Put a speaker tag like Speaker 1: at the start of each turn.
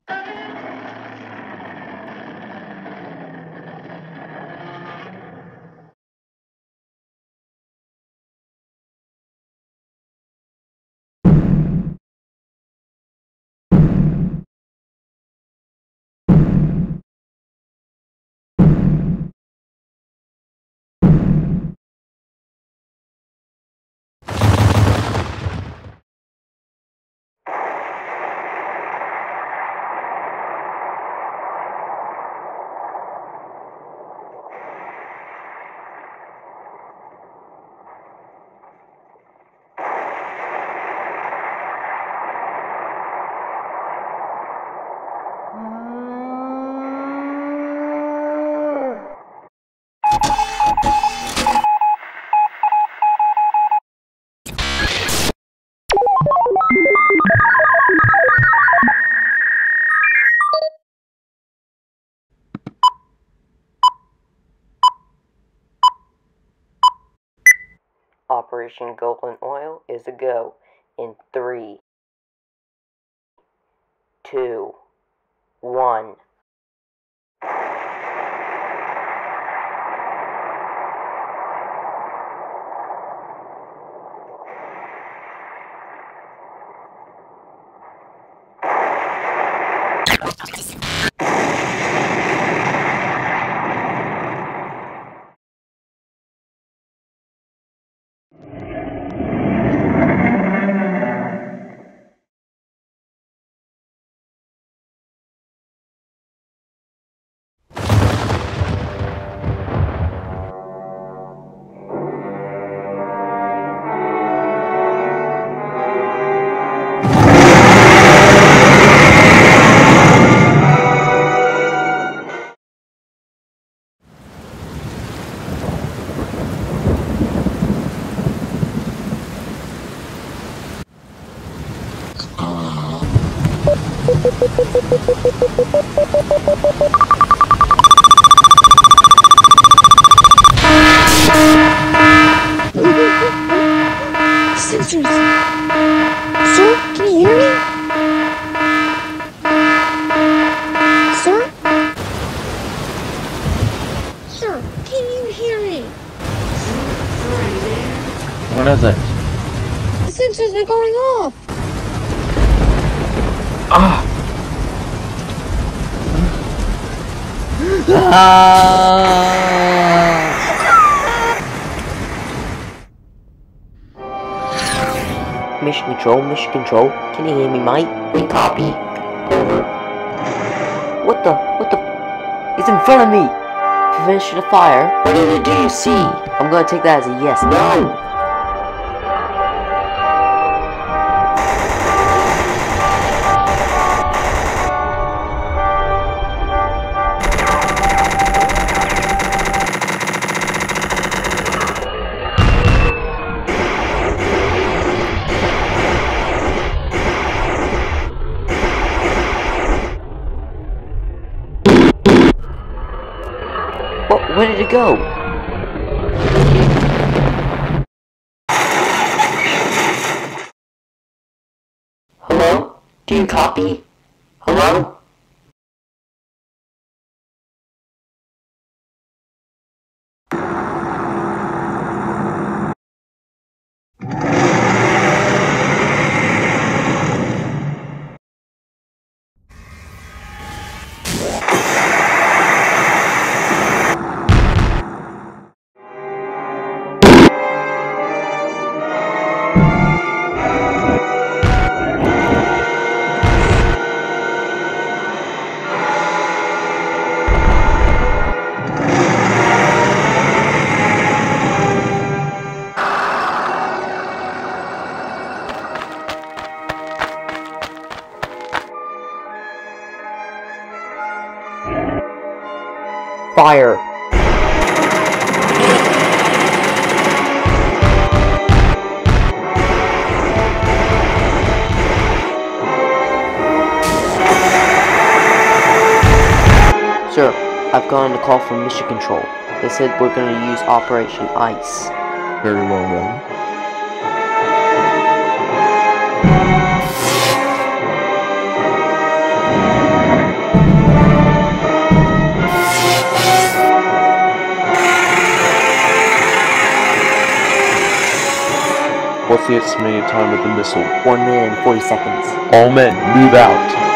Speaker 1: Operation Golden Oil is a go in 3, 2, 1.
Speaker 2: Sensors! Sir, can you hear me? Sir? Sir, can you hear me?
Speaker 3: What is it?
Speaker 2: The sensors are going off!
Speaker 3: Ah!
Speaker 1: Mission Control, can you hear me, mate?
Speaker 4: We copy. Over.
Speaker 1: What the? It's in front of me! Finish the fire.
Speaker 4: What do you see?
Speaker 1: I'm gonna take that as a yes.
Speaker 4: No!
Speaker 1: Where did it go?
Speaker 4: Hello? Do you copy? Hello?
Speaker 1: Fire! Sir, I've gotten a call from Mission Control. They said we're going to use Operation Ice.
Speaker 3: Very well then. What's the estimated time of the missile?
Speaker 1: 1 minute and 40 seconds.
Speaker 3: All men, move out.